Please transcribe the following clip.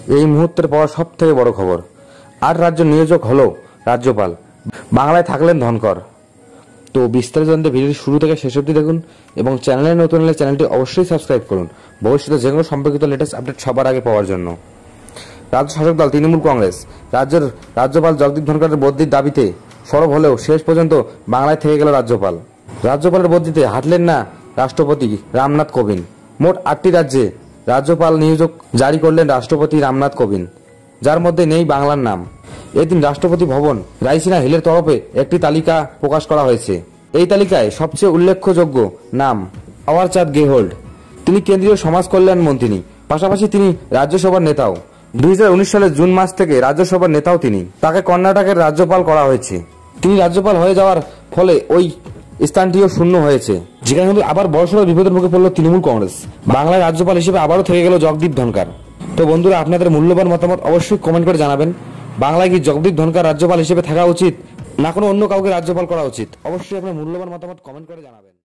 এই মুহূর্তের পাওয়া সব থেকে বড় খবর, 8 রাজ্য নিয়োজক হলো রাজ্যপাল, বাংলায় থাকলেন ধনকর। তো বিস্তারিত জানতে ভিডিওটি শুরু থেকে শেষ অবধি দেখুন এবং চ্যানেলে নতুন হলে চ্যানেলটি অবশ্যই সাবস্ক্রাইব করুন ভবিষ্যতে যে কোনো সম্পর্কিত লেটেস্ট আপডেট সবার আগে পাওয়ার জন্য। রাজ্য শাসক দল তৃণমূল কংগ্রেস রাজ্যের রাজ্যপাল জগদীপ ধনকরের বদলির দাবিতে সরব হলেও শেষ পর্যন্ত বাংলায় থেকে গেল রাজ্যপাল। রাজ্যপালের বদলিতে হাঁটলেন না রাষ্ট্রপতি রামনাথ কোবিন্দ। মোট 8টি রাজ্যে রাজ্যপাল নিয়োজক জারি করলেন রাষ্ট্রপতি রামনাথ কোবিন্দ, যার মধ্যে নেই বাংলার নাম। এদিন রাষ্ট্রপতি ভবন রাইসিনা হিলের তরফে একটি তালিকা প্রকাশ করা হয়েছে। এই তালিকায় সবচেয়ে উল্লেখযোগ্য নাম থাওয়ারচাঁদ গেহলোত। তিনি কেন্দ্রীয় সমাজ কল্যাণ মন্ত্রী, পাশাপাশি তিনি রাজ্যসভার নেতাও। 2019 সালের জুন মাস থেকে রাজ্যসভার নেতাও তিনি। তাকে কর্ণাটকের রাজ্যপাল করা হয়েছে। তিনি রাজ্যপাল হয়ে যাওয়ার ফলে ওই স্থানটিও শূন্য হয়েছে, যেখানে কিন্তু আবার বড়সড় বিপদের মুখে পড়ল তৃণমূল কংগ্রেস। বাংলায় রাজ্যপাল হিসেবে আবারও থেকে গেল জগদীপ ধনকর। তো বন্ধুরা, আপনাদের মূল্যবান মতামত অবশ্যই কমেন্ট করে জানাবেন। বাংলায় কি জগদীপ ধনকর রাজ্যপাল হিসেবে থাকা উচিত, না কোনো অন্য কাউকে রাজ্যপাল করা উচিত? অবশ্যই আপনার মূল্যবান মতামত কমেন্ট করে জানাবেন।